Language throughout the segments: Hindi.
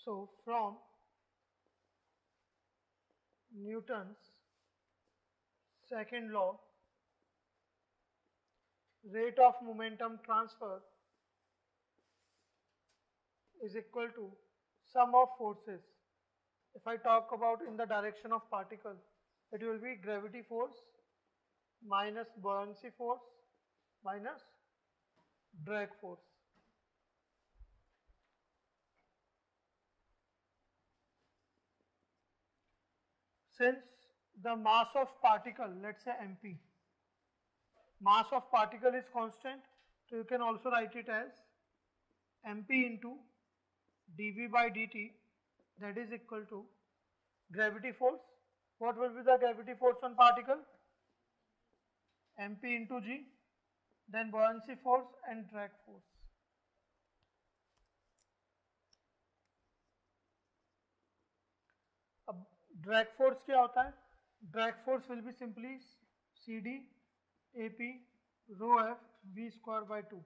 So from Newton's second law, rate of momentum transfer is equal to sum of forces. If I talk about in the direction of particle, it will be gravity force minus buoyancy force minus drag force. Since the mass of particle, let's say mp, mass of particle is constant, so you can also write it as mp into dv by dt, that is equal to gravity force. What will be the gravity force on particle? mp into g, then buoyancy force and drag force. अब drag force क्या होता है? Drag force will be simply CD AP rho F V square by 2.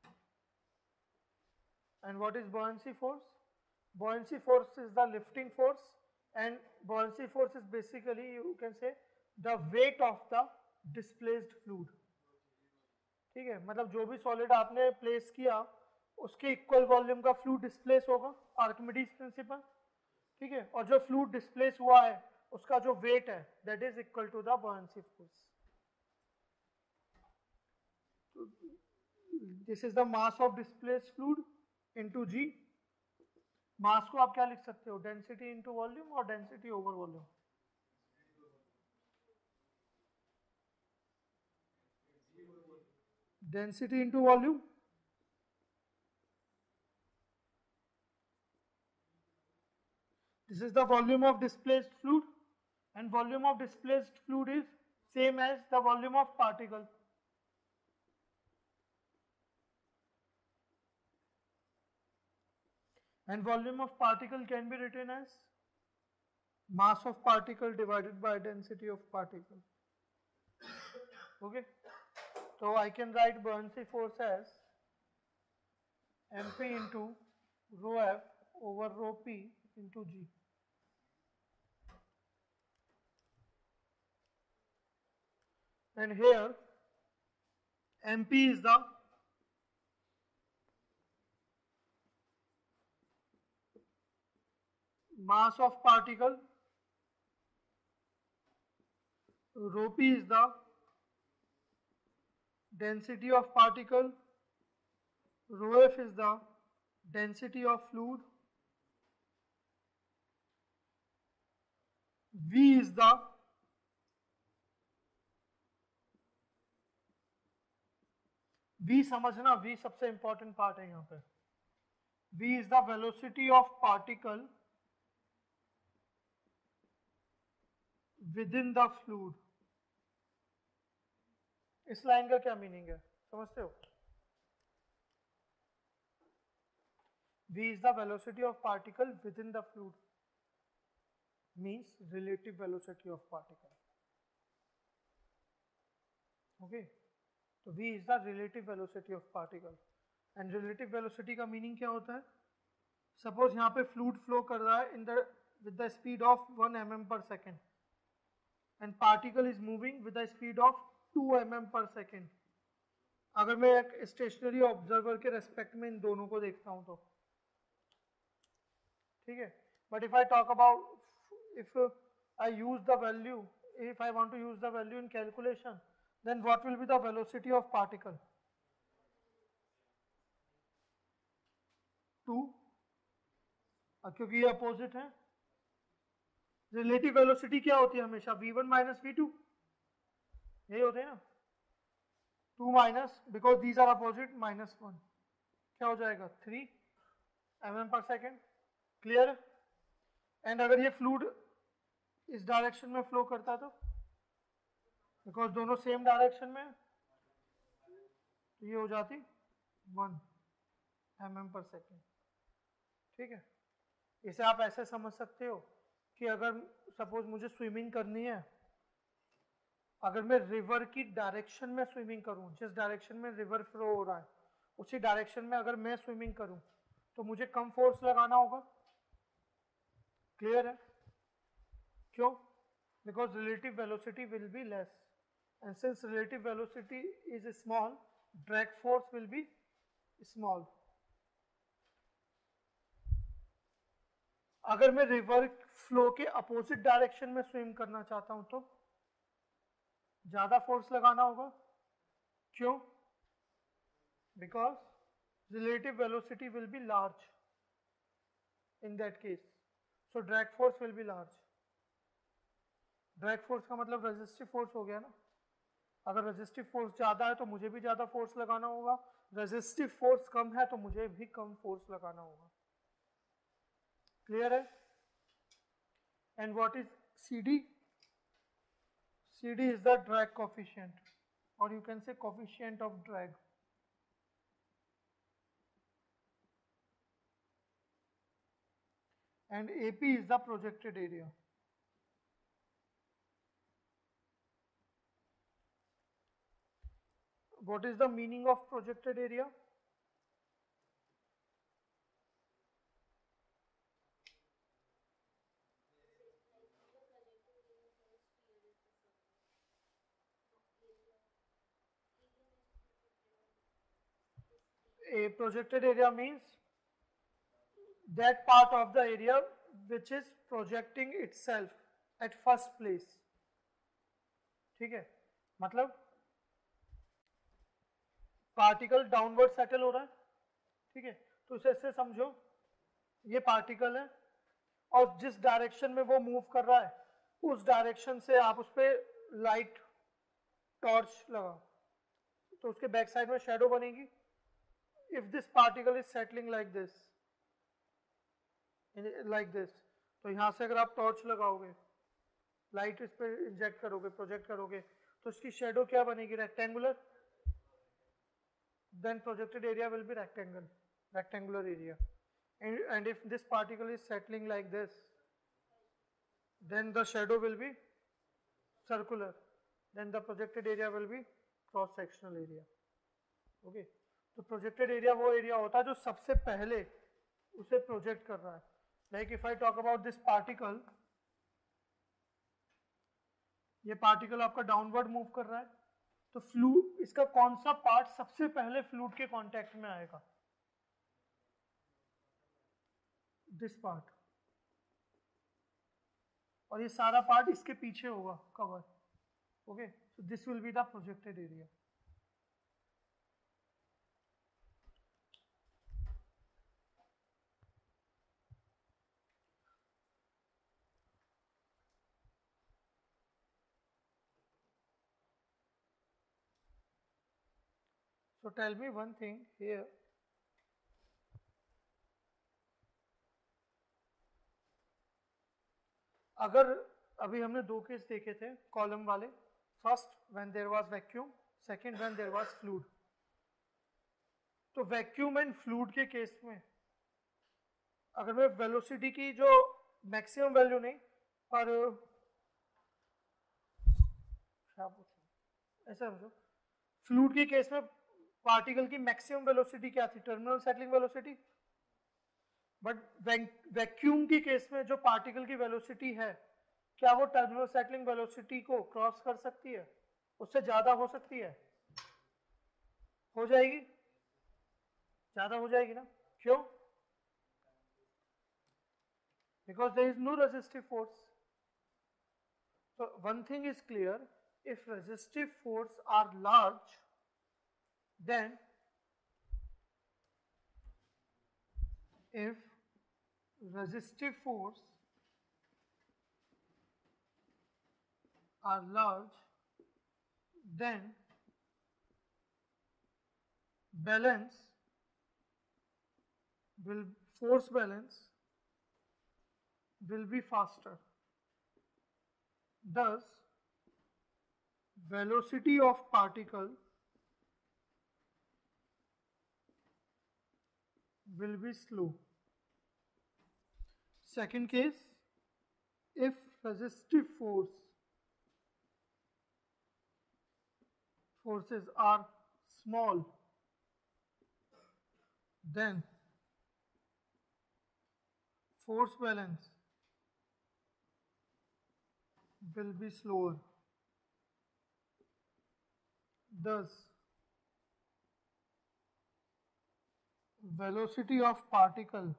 And what is buoyancy force? Buoyancy force is the lifting force, and buoyancy force is basically, you can say, the weight of the displaced fluid. ठीक है, मतलब जो भी सॉलिड आपने प्लेस किया उसके इक्वल वॉल्यूम का फ्लूइड डिस्प्लेस होगा, आर्किमिडीज प्रिंसिपल. ठीक है, और जो फ्लूइड डिस्प्लेस हुआ है उसका जो वेट है that is equal to the buoyancy force. This is the mass of displaced fluid into g. Mass को आप क्या लिख सकते हो? डेंसिटी इनटू वॉल्यूम और density over volume. Density into volume. This is the volume of displaced fluid, and volume of displaced fluid is same as the volume of particle. And volume of particle can be written as mass of particle divided by density of particle. Okay. So I can write buoyancy force as mp into rho f over rho p into g. And here mp is the mass of particle, rho p is the density of particle, rho f is the density of fluid, V is the V समझना, V सबसे इंपॉर्टेंट पार्ट है यहाँ पे. V is the velocity of particle within the fluid. इस लाइन का क्या मीनिंग है समझते हो? V is the velocity of particle within the fluid, means relative velocity of particle. Okay, तो V is the relative velocity of particle. And relative velocity का मीनिंग क्या होता है? सपोज यहाँ पे फ्लूइड फ्लो कर रहा है in the with the speed of 1 mm per second, and particle is moving with the speed of 2 mm per second. अगर मैं एक स्टेशनरी ऑब्जर्वर के रेस्पेक्ट में इन दोनों को देखता हूं तो ठीक है. But if I talk about, if I use the value, if I want to use the value in calculation, then what will be the velocity of particle? 2, क्योंकि ये अपोजिट है. रिलेटिव वेलोसिटी क्या होती है हमेशा? v1 माइनस v2, यही होते हैं ना. 2 minus, because these are opposite, minus 1, क्या हो जाएगा? 3 mm पर सेकेंड. क्लियर? एंड अगर ये फ्लूइड इस डायरेक्शन में फ्लो करता तो, बिकॉज दोनों सेम डायरेक्शन में, तो ये हो जाती 1 mm पर सेकेंड. ठीक है, इसे आप ऐसे समझ सकते हो कि अगर सपोज मुझे स्विमिंग करनी है, अगर मैं रिवर की डायरेक्शन में स्विमिंग करूं, जिस डायरेक्शन में रिवर फ्लो हो रहा है उसी डायरेक्शन में अगर मैं स्विमिंग करूं, तो मुझे कम फोर्स लगाना होगा, क्लियर है? क्यों? Because relative velocity will be less, and since relative velocity is small, drag force will be small. अगर मैं रिवर फ्लो के अपोजिट डायरेक्शन में स्विम करना चाहता हूं तो ज्यादा फोर्स लगाना होगा. क्यों? Because relative velocity will be large in that case, so drag force will be large. drag force का मतलब resistive force हो गया ना. अगर resistive force ज़्यादा है तो मुझे भी ज़्यादा force लगाना होगा, resistive force कम है तो मुझे भी कम force लगाना होगा. clear है? and what is CD? CD is the drag coefficient, or you can say coefficient of drag. and AP is the projected area. What is the meaning of projected area? A projected area means that part of the area which is projecting itself at first place. ठीक है? मतलब पार्टिकल डाउनवर्ड सेटल हो रहा है. ठीक है? तो इसे ऐसे समझो, ये पार्टिकल है और जिस डायरेक्शन में वो मूव कर रहा है उस डायरेक्शन से आप उस पर लाइट टॉर्च लगाओ तो उसके बैक साइड में शेडो बनेगी. If this particle is settling like this, तो यहां से अगर आप टॉर्च लगाओगे, लाइट इस पे इंजेक्ट करोगे, प्रोजेक्ट करोगे, तो इसकी शेडो क्या बनेगी? Rectangular. Then projected area will be rectangular area. And if this particle is settling like this, then the shadow will be circular. Then the projected area will be cross sectional area. Okay, तो projected area वो area होता है जो सबसे पहले उसे प्रोजेक्ट कर रहा है. Like if I talk about this particle, ये पार्टिकल आपका डाउनवर्ड मूव कर रहा है, तो फ्लूइड, इसका कौन सा पार्ट सबसे पहले फ्लूइड के कांटेक्ट में आएगा? This part. और ये सारा पार्ट इसके पीछे होगा cover. Okay, so this will be the projected area. So tell me one thing here. अगर अभी हमने दो केस देखे थे कॉलम वाले, first when there was vacuum, second when there was fluid. तो वैक्यूम एंड फ्लूइड के केस में अगर मैं वेलोसिटी की जो मैक्सिमम वैल्यू नहीं पर ऐसा समझो, फ्लूइड के केस में पार्टिकल की मैक्सिमम वेलोसिटी क्या थी? Terminal settling velocity. But vacuum के केस में जो पार्टिकल की वेलोसिटी है, क्या वो टर्मिनल सेटलिंग वेलोसिटी को क्रॉस कर सकती है? उससे ज्यादा हो सकती है? हो जाएगी, ज्यादा हो जाएगी ना. क्यों? Because there is no resistive force. So one thing is clear, if resistive force are large, then if resistive force are large, then force balance will be faster. Thus, velocity of particle will be slow. Second case, if resistive forces are small, then force balance will be slower. Thus, velocity of particle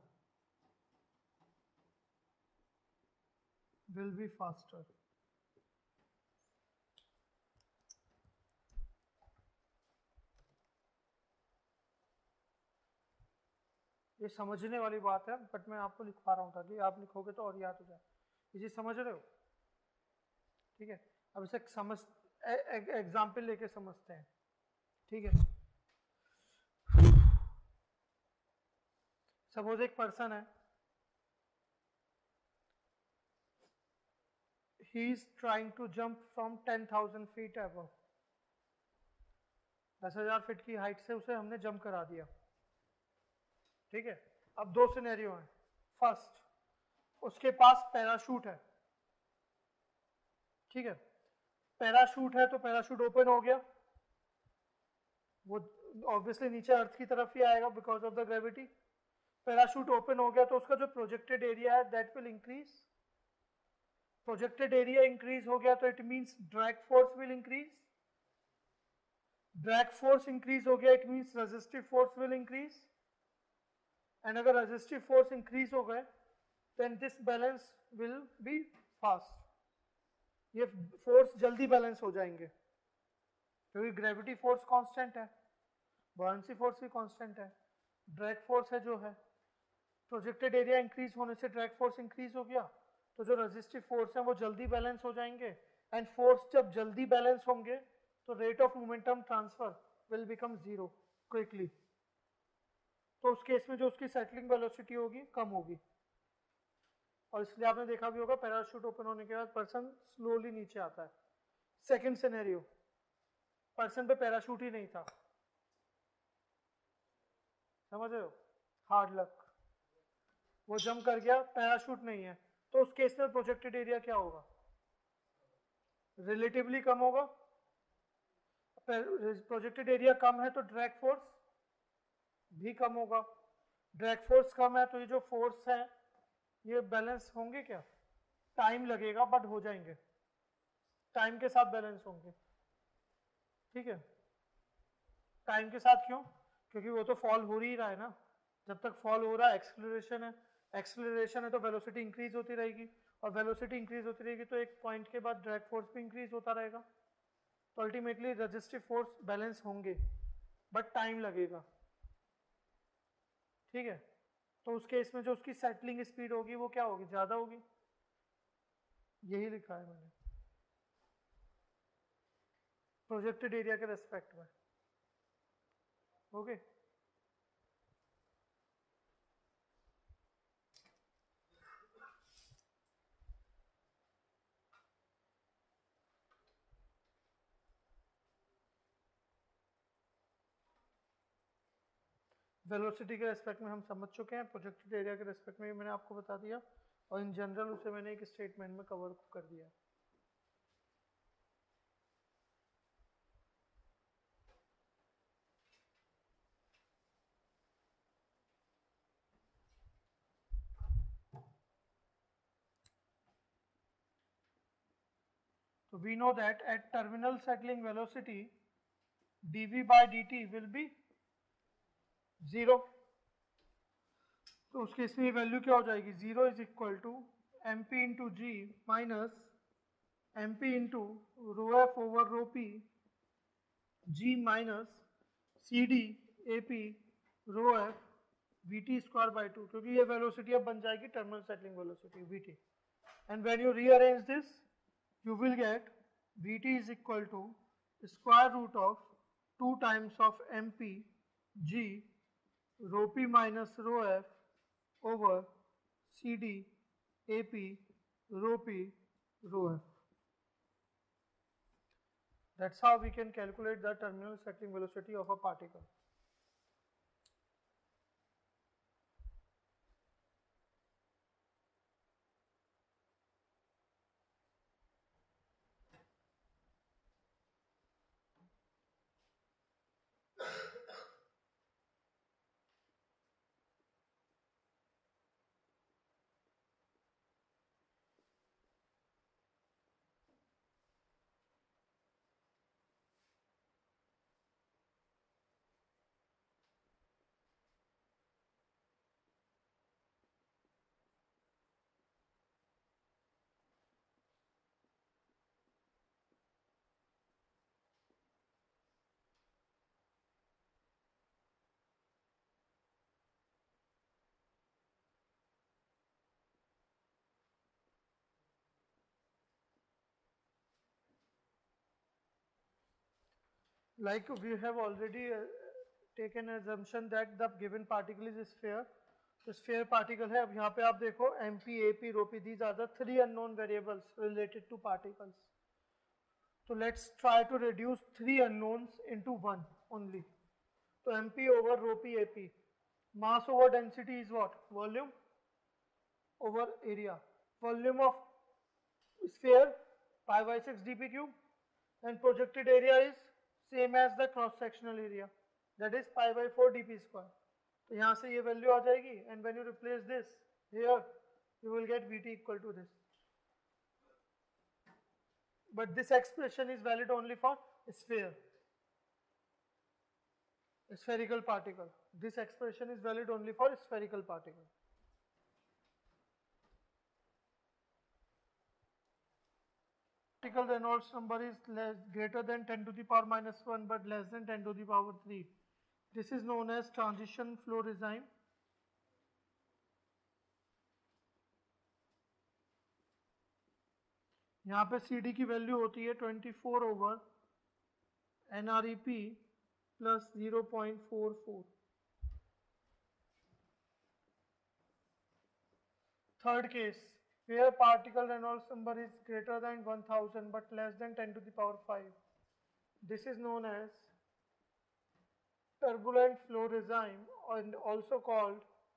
will be faster. ये समझने वाली बात है, बट मैं आपको लिखवा रहा हूँ ताकि आप लिखोगे तो और याद हो जाए। ये चीज समझ रहे हो? ठीक है, अब इसे समझ एग्जाम्पल लेके समझते हैं। ठीक है, सपोज एक पर्सन है, he is trying to jump from 10,000 feet above. 10,000 feet की हाइट से उसे हमने जंप करा दिया। ठीक है, अब दो सिनेरियो हैं। फर्स्ट, उसके पास पैराशूट है। ठीक है, पैराशूट है तो पैराशूट ओपन हो गया, वो ऑब्वियसली नीचे अर्थ की तरफ ही आएगा because of the gravity. Parachute open हो गया तो उसका जो प्रोजेक्टेड एरिया है that will increase. Projected area increase हो गया तो it means drag force will increase. Drag force increase हो गया it means resistive force will increase. And अगर रेजिस्टिव फोर्स इंक्रीज हो गए then this balance will be fast. ये फोर्स जल्दी बैलेंस हो जाएंगे क्योंकि ग्रेविटी फोर्स कांस्टेंट है, बॉयंसी फोर्स भी कांस्टेंट है, ड्रैग फोर्स है जो है। प्रोजेक्टेड एरिया इंक्रीज होने से ड्रैग फोर्स इंक्रीज हो गया तो जो रेजिस्टिव फोर्स है वो जल्दी बैलेंस हो जाएंगे। एंड फोर्स जब जल्दी बैलेंस होंगे तो rate of momentum transfer will become zero quickly. तो उस केस में जो उसकी सेटलिंग वेलोसिटी होगी कम होगी, और इसलिए आपने देखा भी होगा पैराशूट ओपन होने के बाद पर्सन स्लोली नीचे आता है। सेकंड सिनेरियो, पर्सन पे पैराशूट ही नहीं था, समझ रहे हो, हार्ड लक, वो जंप कर गया, पैराशूट नहीं है, तो उस केस में प्रोजेक्टेड एरिया क्या होगा? रिलेटिवली कम होगा। प्रोजेक्टेड एरिया कम है तो ड्रैग फोर्स भी कम होगा। ड्रैग फोर्स कम है तो ये जो फोर्स है ये बैलेंस होंगे क्या? टाइम लगेगा बट हो जाएंगे, टाइम के साथ बैलेंस होंगे। ठीक है, टाइम के साथ क्यों? क्योंकि वो तो फॉल हो ही रहा है ना। जब तक फॉल हो रहा है एक्सेलरेशन है, एक्सेलरेशन है तो वेलोसिटी इंक्रीज होती रहेगी, और वेलोसिटी इंक्रीज होती रहेगी तो एक पॉइंट के बाद ड्रैग फोर्स भी इंक्रीज होता रहेगा। तो अल्टीमेटली रेजिस्टिव फोर्स बैलेंस होंगे बट टाइम लगेगा। ठीक है, तो उस केस में जो उसकी सेटलिंग स्पीड होगी वो क्या होगी? ज्यादा होगी। यही लिखा है मैंने प्रोजेक्टेड एरिया के रेस्पेक्ट में। ओके, वेलोसिटी के रेस्पेक्ट में हम समझ चुके हैं, प्रोजेक्टेड एरिया के रेस्पेक्ट में भी मैंने आपको बता दिया, और इन जनरल उसे मैंने एक स्टेटमेंट में कवर कर दिया। So we know that at terminal settling velocity dv by dt will be 0। तो उसके इसमें वैल्यू क्या हो जाएगी? 0 is equal to m p into g minus m p into rho f over rho p g minus c d a p rho f v t square by 2, क्योंकि ये वेलोसिटी अब बन जाएगी terminal settling velocity v t. And when you rearrange this you will get Vt is equal to square root of 2 times of mp g rho p minus rho f over cd ap rho p rho f. That's how we can calculate the terminal settling velocity of a particle. like we have already taken assumption that the given particle is sphere. तो sphere particle है. अब यहाँ पे आप देखो MP, AP, ρP, these are the three unknown variables related to particles. So let's try to reduce three unknowns into one only. So MP over ρP, AP. Mass over density is what? Volume over area. Volume of sphere pi by 6 dp cube, and projected area is same as the cross sectional area, that is pi by 4 dp square. तो यहाँ से ये वैल्यू आ जाएगी, and when you replace this here you will get Vt equal to this. But this expression is valid only for sphere, spherical particle. This expression is valid only for spherical particle. Particle Reynolds number is greater than 10 to the power minus 1 but less than 10 to the power 3. This is known as transition flow regime. यहाँ पे CD की वैल्यू होती है 24 over NREP plus 0.44. Third case, where particle Reynolds number is greater than 1000 but less than 10 to the power 5. This is known as turbulent flow regime, and also called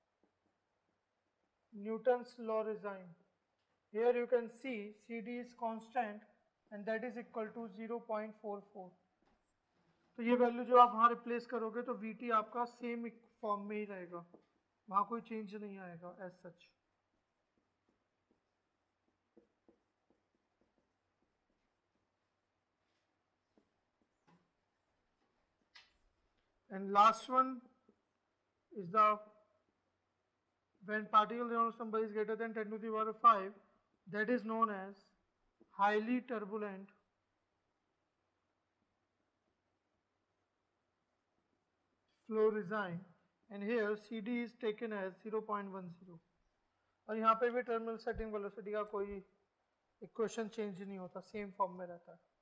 Newton's law regime. Here you can see CD is constant and that is equal to 0.44. तो ये वैल्यू जो आप वहाँ रिप्लेस करोगे तो Vt आपका सेम फॉर्म में ही रहेगा, वहाँ कोई चेंज नहीं आएगा as such. And last one is the when particle Reynolds number is greater than 10 to the power 5, that is known as highly turbulent flow regime, and here CD is taken as 0.10. और यहाँ पे भी टर्मिनल सेटिंग वेलोसिटी का कोई इक्वेशन चेंज नहीं होता, सेम फॉर्म में रहता है.